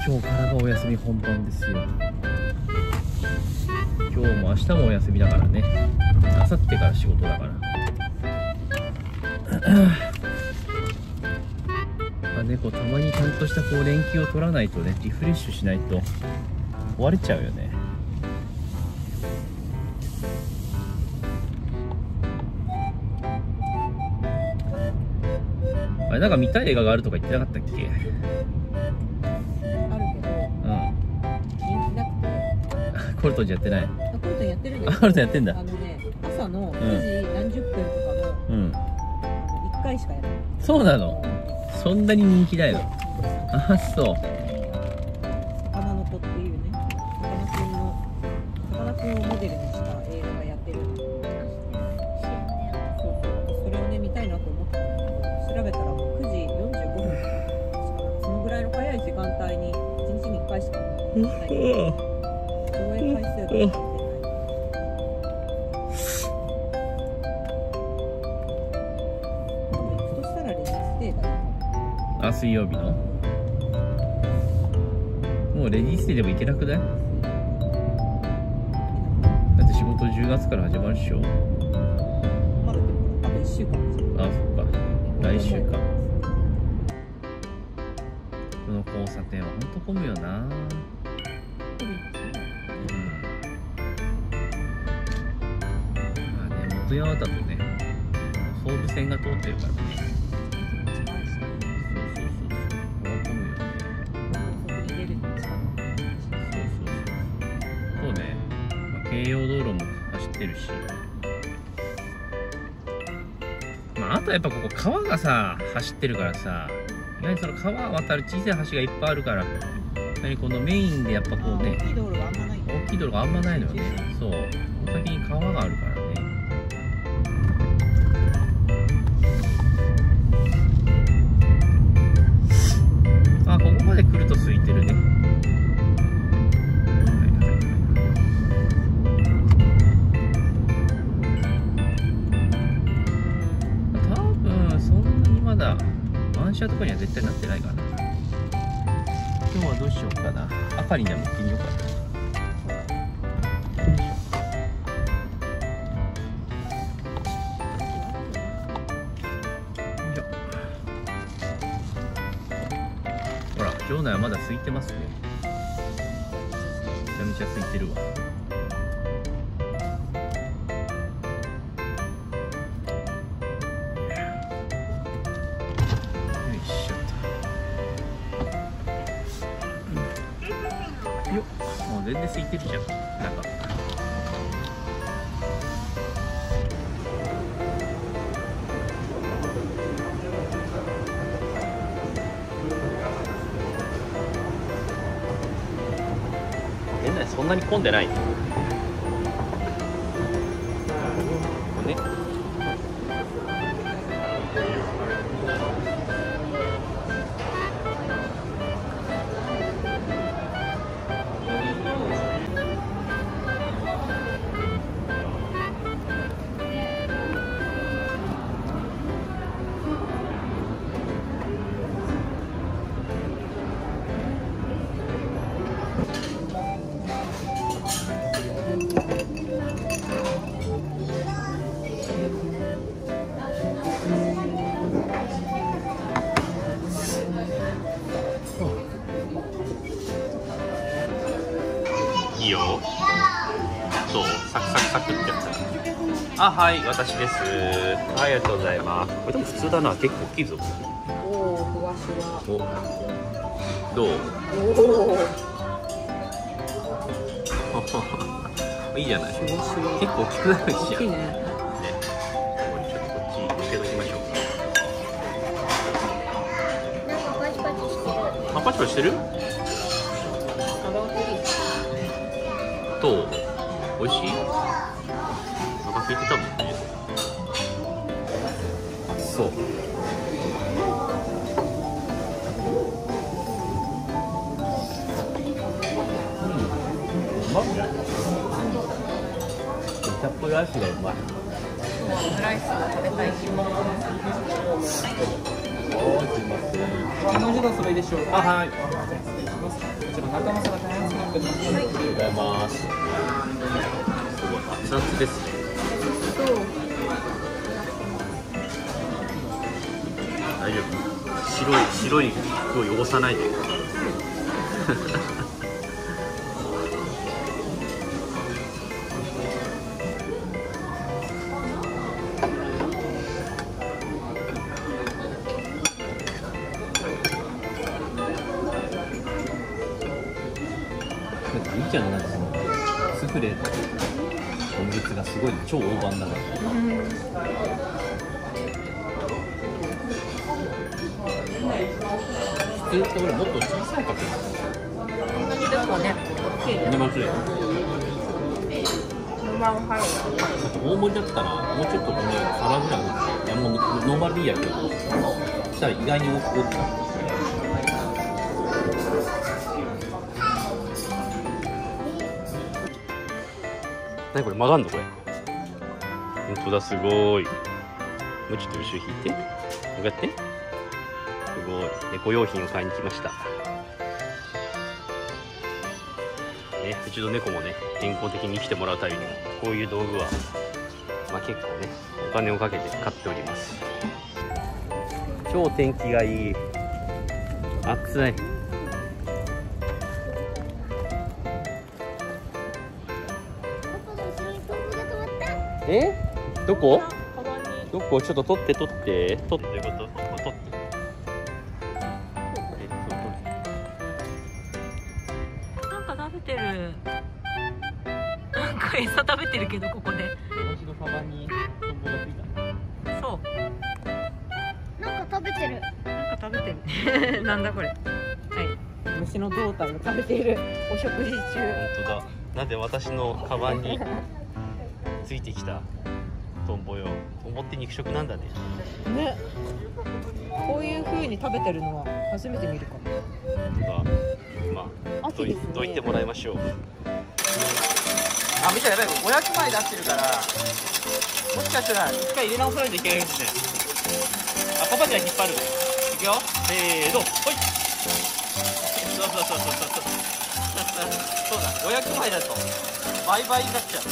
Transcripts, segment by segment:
今日からがお休み本番ですよ。今日も明日もお休みだからね。明後日から仕事だから。まあね、こうたまにちゃんとしたこう連休を取らないとね、リフレッシュしないと壊れちゃうよね。あれ、なんか見たい映画があるとか言ってなかったっけ？ あるけど、人気なくて。 コルトンじゃやってない？ コルトンやってるんだよ。 コルトンやってんだ。 朝の9時何十分とかの1回しかやらない。 そうなの？そんなに人気だよ。あ、そう。 魚の子っていうね、さかなクンをモデルにした映画がやってる。それをね見たいなと思ったんだけど、調べたらもう9時45分とか、そのぐらいの早い時間帯に1日に1回しかない。上映回数が出てない。 あ、水曜日のもうレディースデーでも行けなくない？だって仕事10月から始まるでしょ。 まだでもあと1週間ですよ。 あ、そっか、来週か。この交差点はほんと混むよな。まあね、元八幡とね総武線が通ってるからね。京葉道路も走ってるし、まあ、あとはやっぱここ川がさ走ってるからさ、意外にその川渡る小さい橋がいっぱいあるから、何このメインでやっぱこうね、 大きい道路があんまない。 大きい道路があんまないのよね。そう、先に川があるからね。あ、ここまで来ると空いてるね。満車とかには絶対なってないからな。今日はどうしようかな。アカリンでも行ってみようかな。ほら、場内はまだ空いてますね。めちゃめちゃ空いてるわ。もう全然空いてるじゃん、中。園内そんなに混んでないね。いいよ。どう？サクサクサクってやつ。あ、はい、私です。はい、ありがとうございます。これでも普通だな、結構大きいぞ。 おお、ふわしわ。 お、どう？おお。いいじゃない。結構大きくなるし。 大きいね。 ね。これちょっとこっち向けときましょうか。 なんかパチパチしてる。 あ、パチパチしてる？どう？美味しい？お腹空いてたもんね。そう。うまいね。ケチャップライスがうまい。 ライスが食べたい気分。 文字のそれでしょうか。 はい。 こちら中間さんが大変なってます。 ありがとうございます。すごい熱々ですね。大丈夫。白い服を汚さないで。みーちゃんのなんかそのスフレのオムレツがすごい超大判だから。普通って俺もっと小さいかける。 こんなにですかね。 寝ますよ。 ノンマルハ大盛りだったらもうちょっとね皿ぐらい。いやもうノーマルでいいやけど。そしたら意外に大きくなる。何これ曲がんのこれ。本当だすごい。もうちょっと後ろ引いて。こうやって。すごい。猫用品を買いに来ました。ね、うちの猫もね健康的に生きてもらうためにもこういう道具は、まあ、結構ねお金をかけて買っております。超天気がいい。暑い。え？どこ？どこ？ちょっと取って取って取ってということ取って。 なんか食べてる。なんか餌食べてるけどここで。 私のカバンにトンボがついた。 そう。 なんか食べてる。 なんか食べてる。なんだこれ。はい。虫の胴体を食べているお食事中。 本当だ。なんで私のカバンについてきたトンボよ。トンボって肉食なんだね。 ね。こういう風に食べてるのは初めて見るかも。 本当だ。まあ秋ですね。 どいてもらいましょう。あ、見たやばい。500枚出してるから、もしかしたら一回入れ直さないといけないかもしれない。あ、パパじゃ引っ張る。いくよ。せーの。ほい。そうそうそうそうそう。そうだ。500枚だと倍々になっちゃう。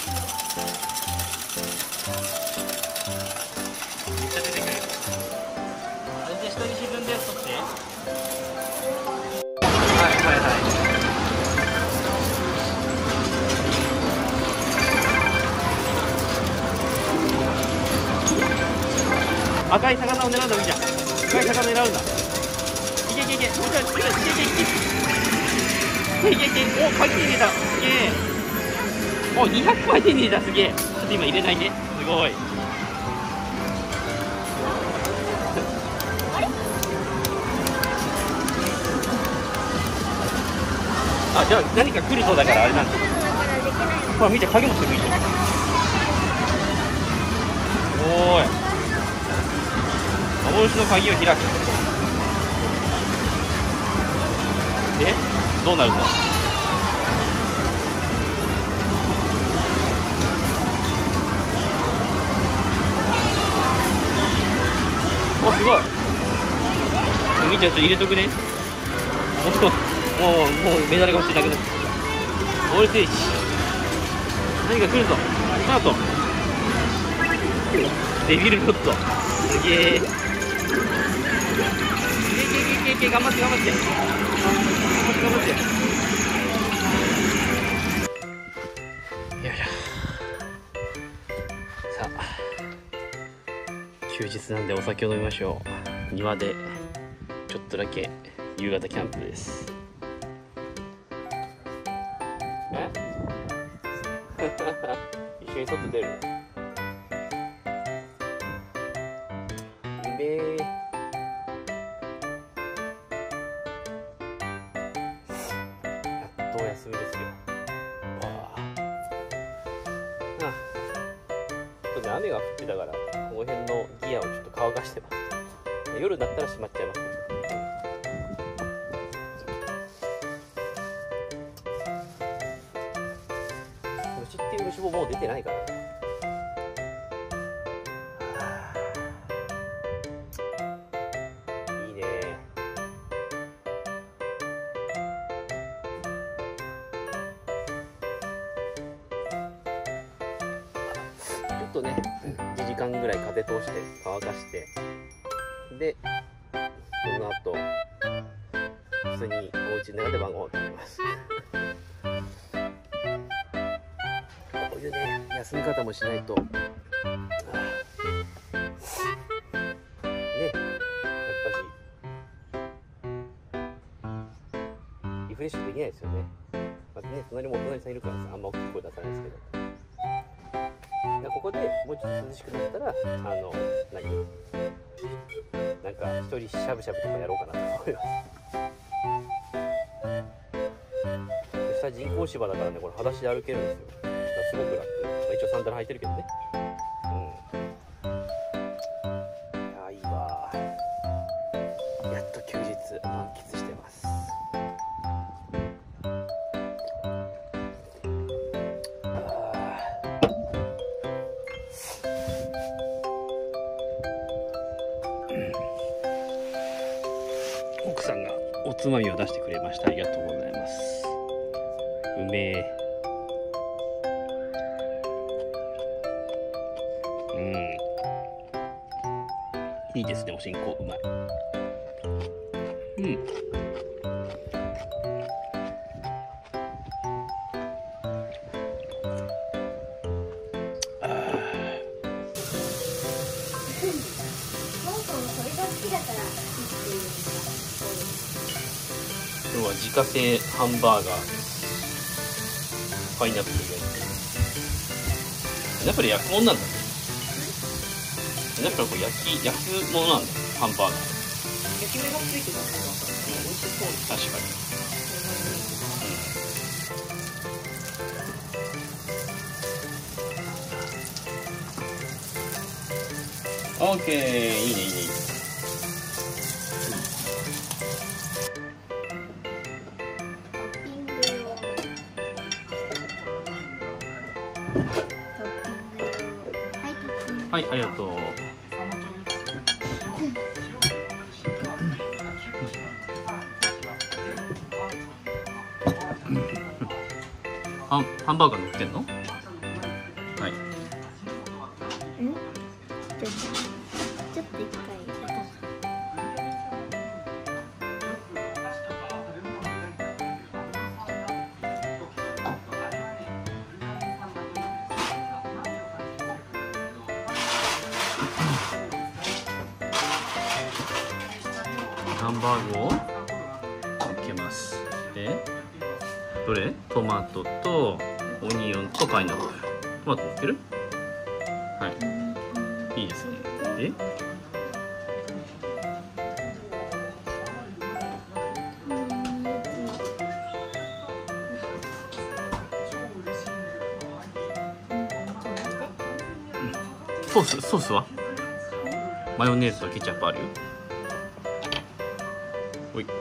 めっちゃ出てくる。全然下に沈んでやつ取って。はいはいはい。赤い魚を狙うんだ、みーちゃん。赤い魚狙うんだ。いけいけいけ。いけいけいけ。いけいけ。お、鍵に入れた。すげえ。お、200枚手に入れた。すげえ。ちょっと今入れないで。すごい。あ、じゃあ何か来るそうだからあれなんだ。ほら、みーちゃん鍵持ってる。いいじゃん。おーい。幻の鍵を開く。で、どうなるんだ。お、すごい。みーちゃんちょっと入れとくね。もうメダルが欲しいだけだ。オールステージ。何か来るぞ。スタート。デビルヨット。すげえ。いけ頑張って頑張って。頑張って。よいしょ。さあ、休日なんでお酒を飲みましょう。庭でちょっとだけ夕方キャンプです。え？一緒に外出る？やっとお休みですよ。ちょっとね、雨が降ってたからこの辺のギアをちょっと乾かしてます。夜になったら閉まっちゃいますね。虫っていう虫ももう出てないからね。 とね1時間ぐらい風通して乾かして、でその後普通にお家の中で晩ご飯を食べます。こういうね休み方もしないとね、やっぱしリフレッシュできないですよね。まずね、隣もお隣さんいるからさ、あんま大きい声出さないですけど、ここでもうちょっと涼しくなったらなんか一人しゃぶしゃぶとかやろうかなと思います。下人工芝だからね、これ裸足で歩けるんですよ。だからすごく楽。一応サンダル履いてるけどね。いやいいわ。やっと休日満喫してます。奥さんがおつまみを出してくれました。ありがとうございます。うめえ。いいですね、おしんこ、うまい。今日は自家製ハンバーガーです。パイナップルで。パイナップル焼くもんなんだね。パイナップルはこう焼くものなんだ。ハンバーガー。 焼き目がついてたから美味しそう。 確かに。オッケー、いいねいいねいいね。はい、ありがとう。ハンバーガー乗ってんの？はい。 ちょっと一回。 ハンバーグを乗っけます。で、どれ？トマトとオニオンとパイナップル。トマト乗っける？はい。いいですね。で、ソースは？マヨネーズとケチャップあるよ。おい。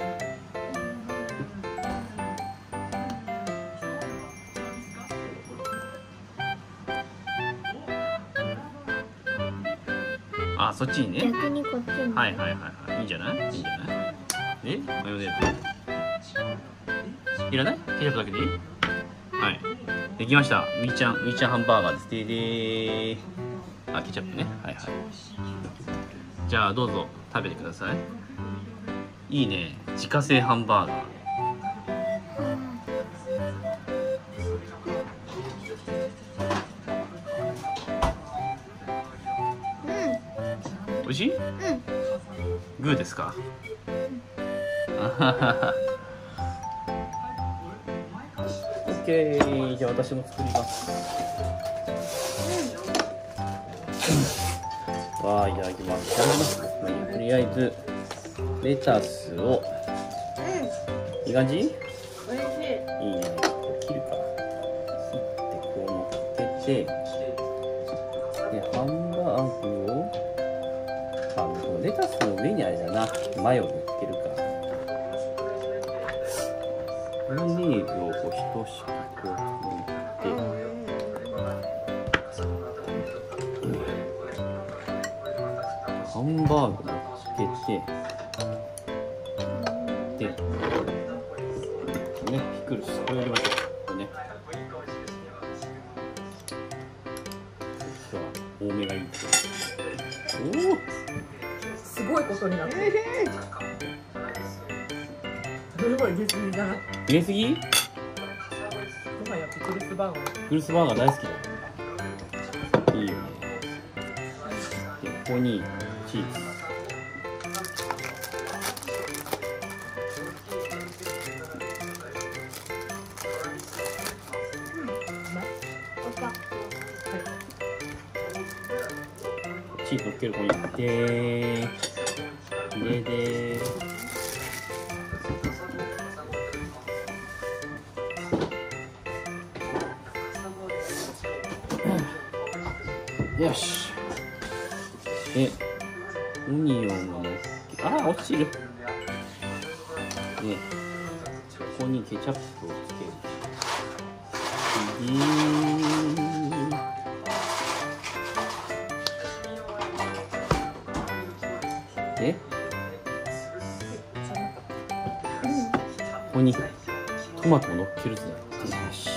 あ、そっちにね。 逆にこっちに。 はいはいはいはい。いいんじゃない？いいんじゃない？で、マヨネーズ。いらない？ケチャップだけでいい？はい。できました。ウィーちゃんハンバーガーです。でー。あ、ケチャップね。はいはい。じゃあどうぞ食べてください。いいね。自家製ハンバーガー。美味しい？グーですか？オッケー。じゃあ私も作ります。わあ、いただきます。いただきます。とりあえずレタスを。いい感じ？ 美味しい。 いいね。切るか。切ってこう乗っけて、でハンバーグをレタスの上にあれだな、マヨを乗っけるか。マヨネーズをこうひとしきこう塗って、ハンバーグ乗っけて、でね、ピクルスこれ入れましょう。これね。 おお、 すごいことになってる。すごい入れすぎじゃない？ 入れすぎ？ もはやピクルスバーガー。 ピクルスバーガー大好きだ。いいよね。でここにチーズ。チーズ乗っける方に入れて入れてよし。でオニオンを乗っけ、ああ落ちる。でここにケチャップをつける。でここにトマトを乗っけるぜ。よし。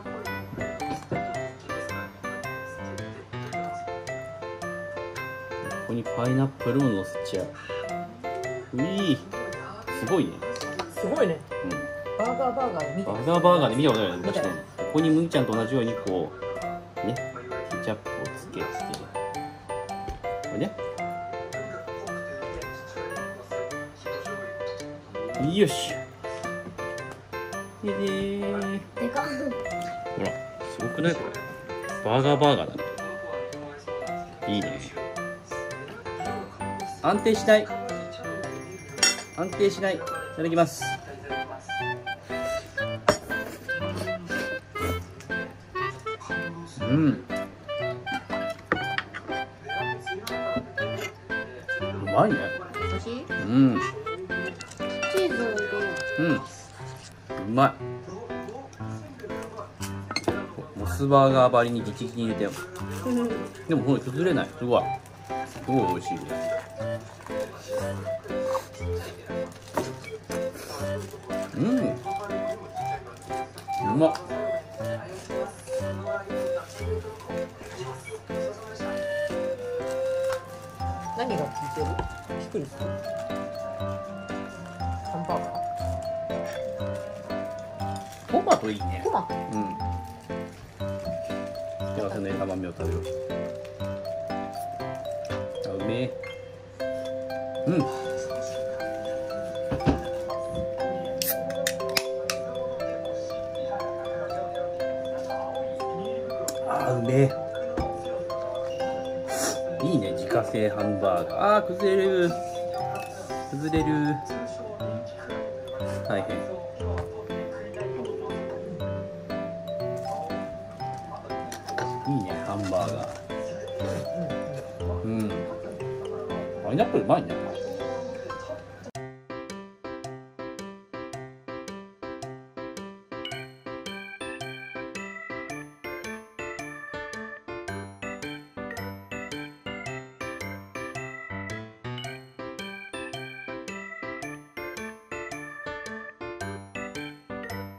ここにパイナップルを乗せちゃう。うい、すごいね。 すごいね。 うん。 バーガーで見た。 バーガーで見たことないよね。 見た確かに。ここに麦ちゃんと同じようにこうね、ケチャップをつけて、これね。よし。ででかっ。 ほら、すごくないこれ。バーガーだね。いいね。安定しない。安定しない。いただきます。うん。うまいね。 美味しい？ うん。 チーズを入れる。 うん。うまい。モスバーガーばりにギチギチに入れたよ。でもこれ崩れない。すごい。すごい美味しいです。うん。うまっ。 何が効いてる？ピクルス？ハンバーガトマトいいねー？。トマト？ うん。幸せの枝豆を食べよう。あ、うめえ。うん。あ、うめえ。いいね、自家製ハンバーガー。あー、崩れる。崩れる。大変。いいね、ハンバーガー。うん。パイナップルうまいね。